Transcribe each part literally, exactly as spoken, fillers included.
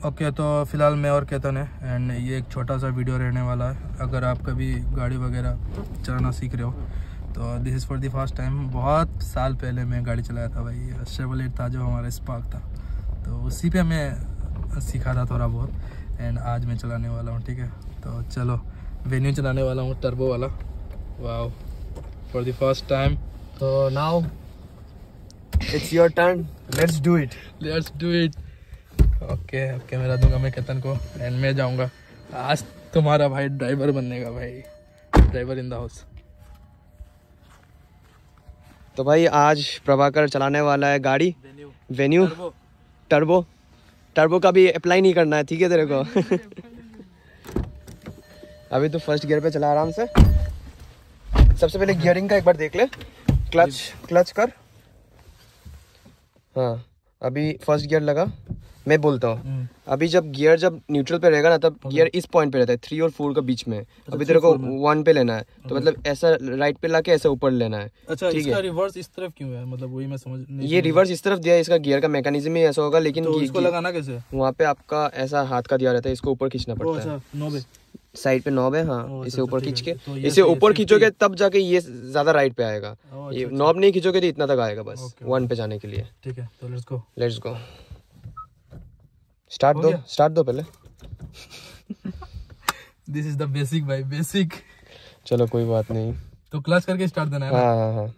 Okay okay, तो फिलहाल मैं और केतन है एंड ये एक छोटा सा वीडियो रहने वाला है। अगर आप कभी गाड़ी वगैरह चलाना सीख रहे हो तो this is for the first time. बहुत साल पहले मैं गाड़ी चलाया था भाई, शेवरलेट था जो हमारा स्पार्क था, तो उसी पे मैं सीखा था थोड़ा बहुत एंड आज मैं चलाने वाला हूँ। ठीक है, तो चलो वेन्यू चलाने वाला हूँ, टर्बो वाला। Wow, for the first time. तो now it's your turn, let's do it let's do it. Okay okay, मेरा दूंगा मैं केतन को एंड मैं जाऊंगा। आज तुम्हारा भाई ड्राइवर बनने का भाई, ड्राइवर इन द हाउस। तो भाई आज प्रभाकर चलाने वाला है गाड़ी वेन्यू टर्बो। टर्बो का भी अप्लाई नहीं करना है, ठीक है तेरे को। अभी तो फर्स्ट गियर पे चला आराम से। सबसे पहले गियरिंग का एक बार देख ले। क्लच क्लच कर। हाँ, अभी फर्स्ट गियर लगा। मैं बोलता हूँ अभी जब गियर जब न्यूट्रल पे रहेगा ना तब okay. गियर इस पॉइंट पे रहता है, थ्री और फोर का बीच में। अच्छा, अभी तेरे को वन पे लेना है तो okay. मतलब ऐसा राइट पे लाके ऐसा ऊपर लेना है। अच्छा, इसका रिवर्स इस तरफ क्यों है? मतलब वही मैं समझ नहीं। ये रिवर्स इस तरफ दिया है, इसका गियर का मैकेनिज्म ही ऐसा होगा, लेकिन तो इसको लगाना कैसे? वहाँ पे आपका ऐसा हाथ का दिया रहता है, इसको ऊपर खींचना पड़ता है। साइड पे नॉब है, हाँ, इसे ऊपर खींच के, इसे ऊपर खींचोगे तब जाके ये ज्यादा राइट पे आएगा। ये नॉब नहीं खींचोगे तो इतना तक आएगा बस वन पे जाने के लिए। ठीक है, तो let's go let's go. Start दो स्टार्ट दो पहले। दिस इज द बेसिक भाई, बेसिक। चलो कोई बात नहीं, तो क्लच करके स्टार्ट देना है ना? हाँ हाँ हाँ,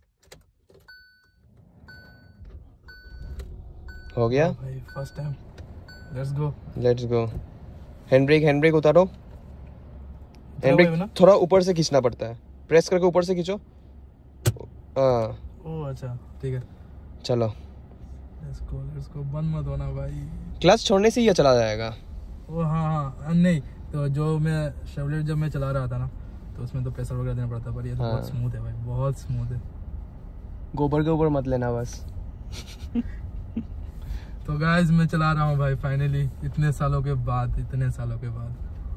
हो गया भाई first time. Let's go let's go. Hand brake hand brake उतारो। हैंड ब्रेक थोड़ा ऊपर से खींचना पड़ता है, प्रेस करके ऊपर से खींचो। हाँ, ओह अच्छा, ठीक है, चलो लेट्स गो लेट्स गो। बंद मत होना भाई, क्लच छोड़ने से ये चला जाएगा। ओ हाँ हाँ, नहीं तो जो मैं शेवरलेट जब मैं चला रहा था ना तो उसमें तो प्रेशर वगैरह देना पड़ता, पर ये तो हाँ। बहुत स्मूथ है भाई, बहुत स्मूथ है। गोबर के ऊपर मत लेना बस। तो गाइस मैं चला रहा हूँ भाई फाइनली, इतने सालों के बाद, इतने सालों के बाद।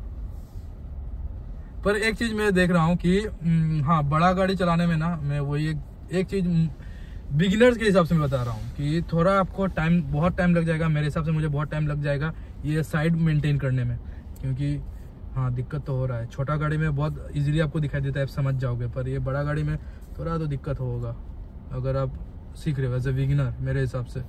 पर एक चीज मैं देख रहा हूँ कि हाँ, बड़ा गाड़ी चलाने में ना मैं वही एक, एक चीज बिगिनर्स के हिसाब से मैं बता रहा हूँ कि थोड़ा आपको टाइम, बहुत टाइम लग जाएगा। मेरे हिसाब से मुझे बहुत टाइम लग जाएगा ये साइड मेंटेन करने में, क्योंकि हाँ दिक्कत तो हो रहा है। छोटा गाड़ी में बहुत इजीली आपको दिखाई देता है, आप समझ जाओगे, पर ये बड़ा गाड़ी में थोड़ा तो दिक्कत होगा अगर आप सीख रहे हो एज ए बिगिनर मेरे हिसाब से।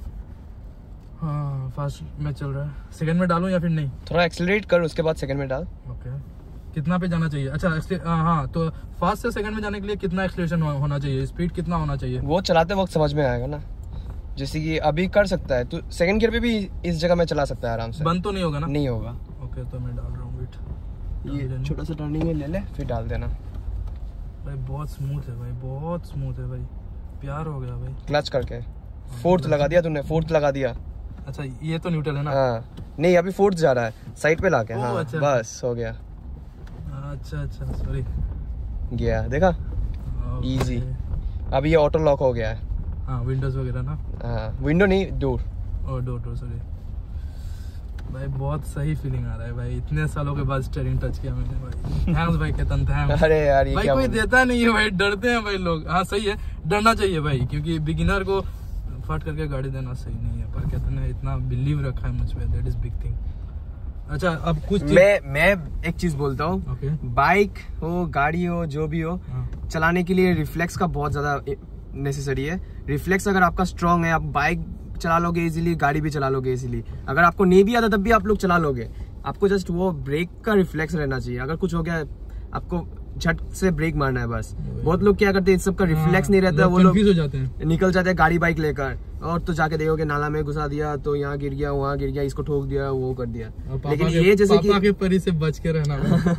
हाँ फास्ट में चल रहा है। सेकंड में डालूं या फिर नहीं? थोड़ा एक्सेलरेट कर, उसके बाद सेकंड में डाल। ओके, कितना पे जाना चाहिए? अच्छा हाँ, तो फास्ट से सेकंड में जाने के लिए कितना एक्सेलरेशन होना चाहिए, स्पीड कितना होना चाहिए? वो चलाते वक्त समझ में आएगा ना। जैसे कि अभी कर सकता है तो सेकंड गियर पे भी इस जगह में चला सकता है आराम से। बंद तो नहीं होगा ना? नहीं होगा। ओके, तो मैं डाल रहा हूँ, वेट। ये छोटा सा टर्निंग में ले ले फिर डाल देना भाई। बहुत स्मूथ है भाई, बहुत स्मूथ है भाई, प्यार हो गया भाई। क्लच करके फोर्थ लगा दिया तूने, फोर्थ लगा दिया। अच्छा, ये तो न्यूट्रल है ना? हाँ, नहीं अभी फोर्थ जा रहा है, साइड पे लाके। हाँ अच्छा। बस हो गया। अच्छा अच्छा, सॉरी। गया, देखा, इजी। अभी ये ऑटो लॉक हो गया है। हाँ, विंडोज वगैरह ना? हाँ, विंडो नहीं, door. Oh, door door, sorry भाई। बहुत सही फीलिंग आ रहा है भाई, इतने सालों के बाद स्टीयरिंग टच किया मैंने भाई। थैंक्स भाई केतन, थैंक्स। अरे यार ये भाई क्या कोई देता नहीं है भाई, डरते हैं भाई लोग। हाँ सही है, डरना चाहिए भाई, क्योंकि बिगिनर को फट करके गाड़ी देना सही नहीं है। पर केतन ने इतना बिलीव रखा है मुझ पे, दैट इज बिग थिंग। अच्छा, अब कुछ मैं मैं एक चीज बोलता हूँ, okay. बाइक हो, गाड़ी हो, जो भी हो, हाँ। चलाने के लिए रिफ्लेक्स का बहुत ज्यादा नेसेसरी है। रिफ्लेक्स अगर आपका स्ट्रांग है, आप बाइक चला लोगे इजीली, गाड़ी भी चला लोगे इजीली। अगर आपको नहीं भी आता तब भी आप लोग चला लोगे। आपको जस्ट वो ब्रेक का रिफ्लेक्स रहना चाहिए। अगर कुछ हो गया, आपको झट से ब्रेक मारना है बस। बहुत लोग क्या करते हैं, इन सब का रिफ्लेक्स नहीं रहता, वो लोग हो जाते हैं, निकल जाते हैं गाड़ी बाइक लेकर, और तो जाके देखोगे नाला में घुसा दिया, तो यहाँ गिर गया, वहाँ गिर गया, इसको ठोक दिया, वो कर दिया। लेकिन ये जैसे कि के परी से बच के रहना।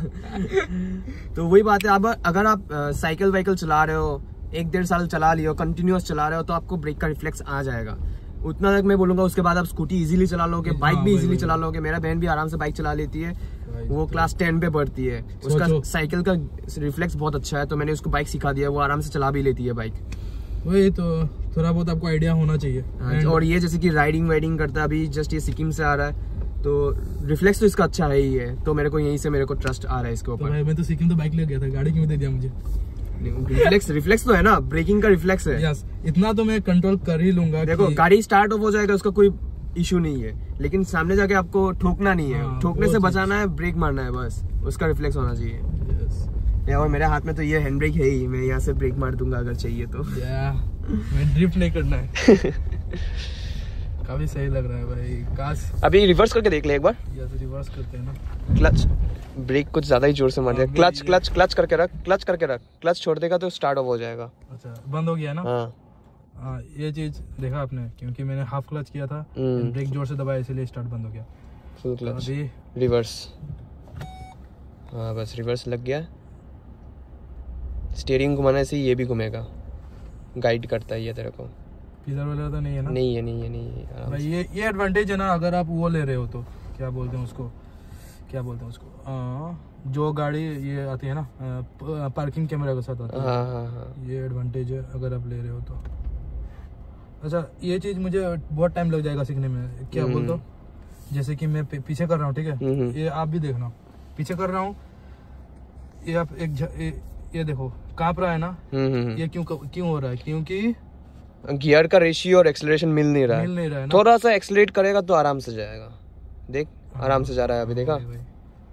तो वही बात है। अब अगर आप साइकिल वाइकल चला रहे हो, एक डेढ़ साल चला लियो, कंटिन्यूअस चला रहे हो, तो आपको ब्रेक का रिफ्लेक्स आ जाएगा। उतना तक मैं बोलूंगा। उसके बाद आप स्कूटी इजीली चला लोगे, बाइक भी इजीली चला लोगे। मेरा बहन भी आराम से बाइक चला लेती है, वो क्लास टेन पे पढ़ती है, उसका साइकिल का रिफ्लेक्स बहुत अच्छा है, तो मैंने उसको बाइक सिखा दिया, वो आराम से चला भी लेती है बाइक। वही तो, थोड़ा बहुत आपको आइडिया होना चाहिए। और ये जैसे कि राइडिंग वाइडिंग करता है, अभी जस्ट ये सिक्किम से आ रहा है, तो रिफ्लेक्स तो इसका अच्छा है ही है, तो मेरे को यहीं से मेरे को ट्रस्ट आ रहा है इसके ऊपर। मैं तो सिक्किम तो बाइक ले गया था, गाड़ी क्यों दे दिया मुझे? रिफ्लेक्स रिफ्लेक्स तो है ना, ब्रेकिंग का रिफ्लेक्स है। यस, इतना तो मैं कंट्रोल कर ही लूंगा। देखो गाड़ी स्टार्ट ऑफ हो जाएगा, उसका कोई इशू नहीं है, लेकिन सामने जाके आपको ठोकना नहीं है। हाँ, ठोकने से वो बचाना है, ब्रेक मारना है बस, उसका रिफ्लेक्स होना चाहिए। Yes. या और मेरे हाथ में तो ये हैंड ब्रेक है ही, मैं यहाँ से ब्रेक मार दूंगा अगर चाहिए तो। Yeah. मैं ड्रिफ्ट नहीं करना है। काफी सही लग रहा है भाई, काश। अभी रिवर्स करके देख ले एक बार। या तो रिवर्स करते हैं ना। क्लच ब्रेक कुछ ज्यादा ही जोर से मार दिया। हाँ, क्लच ये- क्लच क्लच करके रख, क्लच करके रख। क्लच छोड़ देगा तो स्टार्ट ऑफ हो जाएगा। अच्छा बंद हो गया ना। हाँ हाँ ये चीज देखा आपने, क्योंकि मैंने हाफ क्लच किया था, हम्म। ब्रेक जोर से दबाया इसलिए स्टार्ट बंद हो गया। फुल क्लच, अभी रिवर्स। हाँ बस रिवर्स लग गया। स्टीयरिंग घुमाने से ये भी घूमेगा, गाइड करता है ये तेरे को। पिलर वगैरह तो नहीं है ना? नहीं है नहीं है नहीं है आराम भाई से। ये ये एडवांटेज है ना, अगर आप वो ले रहे हो तो क्या बोलते हैं उसको, क्या बोलते हैं उसको, आ, जो गाड़ी ये आती है ना पार्किंग कैमरा के साथ आती है। हाँ हाँ हाँ ये एडवांटेज है अगर आप ले रहे हो तो। अच्छा ये चीज मुझे बहुत टाइम लग जाएगा सीखने में, क्या हम्म। बोलते हो, जैसे कि मैं पी- पीछे कर रहा हूँ, ठीक है, हम्म। ये आप भी देखना, पीछे कर रहा हूँ, ये आप एक झ- ये, ये देखो कांप रहा है ना, हम्म ये क्यों क्यों हो रहा है, क्योंकि गियर का रेशियो और एक्सेलरेशन मिल नहीं रहा मिल है। नहीं रहा है ना। थोड़ा सा एक्सेलरेट करेगा तो आराम से जाएगा। देख आराम से जा रहा है अभी, देखा। वही, वही।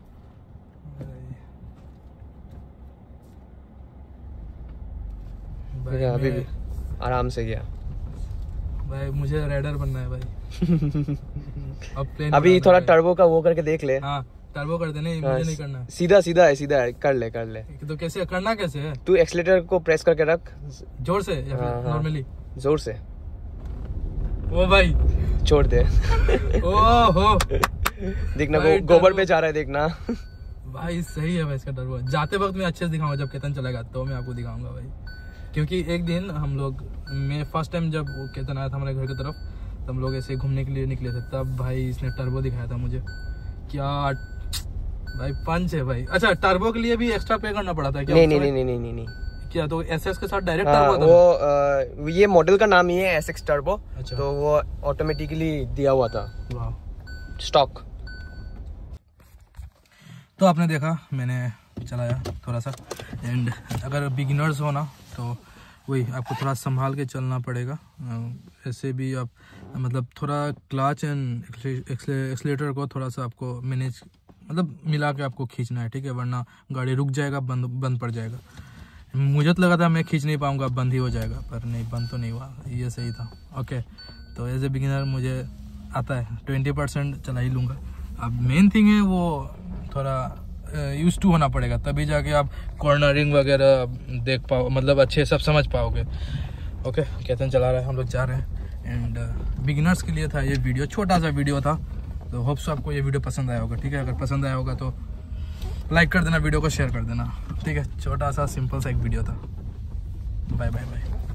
भाई, देखा, अभी मैं- भी आराम से गया। भाई मुझे राइडर बनना है भाई। अब प्लेन अभी उड़ाना थोड़ा है। टर्बो का वो करके देख ले। हाँ टर्बो कर देने, मुझे नहीं करना है। सीधा सीधा है, सीधा है, कर ले कर ले। तो कैसे करना, कैसे है, तू एक्सीलेटर को प्रेस करके रख जोर से या हाँ, फिर हाँ। नॉर्मली? जोर से, ओ भाई छोड़ दे। ओहो देखना भाई, गो, गोबर टर्बो। पे जा रहा है, देखना। भाई सही है भाई इसका टर्बो। जाते वक्त मैं अच्छे से दिखाऊंगा, जब केतन चलेगा तो मैं आपको दिखाऊंगा भाई, क्योंकि एक दिन हम लोग, मैं फर्स्ट टाइम जब वो केतन आया था हमारे घर की तरफ, तो हम लोग ऐसे घूमने के लिए निकले थे, तब भाई इसने टर्बो दिखाया था मुझे। क्या भाई पंच है भाई। अच्छा टर्बो के लिए भी एक्स्ट्रा पे करना पड़ा था क्या? नहीं नहीं नहीं नहीं नहीं नहीं क्या तो एसएस के साथ डायरेक्ट हाँ, टर्बो था? वो आ, ये मॉडल का नाम ही है एस एक्स टर्बो। अच्छा। तो वो ऑटोमेटिकली दिया हुआ था वाह। स्टॉक। तो आपने देखा मैंने चलाया थोड़ा सा, एंड अगर बिगिनर्स हो ना तो वही आपको थोड़ा संभाल के चलना पड़ेगा। अ, ऐसे भी आप मतलब थोड़ा क्लच एंड एक्सीलेटर को थोड़ा सा आपको मैनेज मतलब मिला के आपको खींचना है, ठीक है, वरना गाड़ी रुक जाएगा, बंद बंद पड़ जाएगा। मुझे तो लगा था मैं खींच नहीं पाऊंगा, बंद ही हो जाएगा, पर नहीं, बंद तो नहीं हुआ, ये सही था। ओके तो एज ए बिगिनर मुझे आता है, ट्वेंटी परसेंट चला ही लूँगा। अब मेन थिंग है वो थोड़ा यूज टू होना पड़ेगा, तभी जाके आप कॉर्नरिंग वगैरह देख पाओ, मतलब अच्छे सब समझ पाओगे। ओके केतन चला रहा है, हम लोग जा रहे हैं, एंड बिगिनर्स के लिए था ये वीडियो, छोटा सा वीडियो था। तो होप सो आपको ये वीडियो पसंद आया होगा, ठीक है। अगर पसंद आया होगा तो लाइक कर देना, वीडियो को शेयर कर देना, ठीक है। छोटा सा सिंपल सा एक वीडियो था। Bye bye bye.